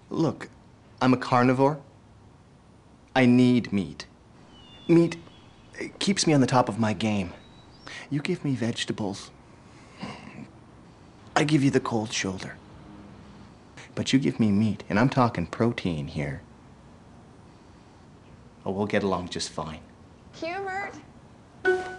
Look, I'm a carnivore. I need meat. Meat keeps me on the top of my game. You give me vegetables, I give you the cold shoulder. But you give me meat, and I'm talking protein here. Oh, we'll get along just fine. Hubert!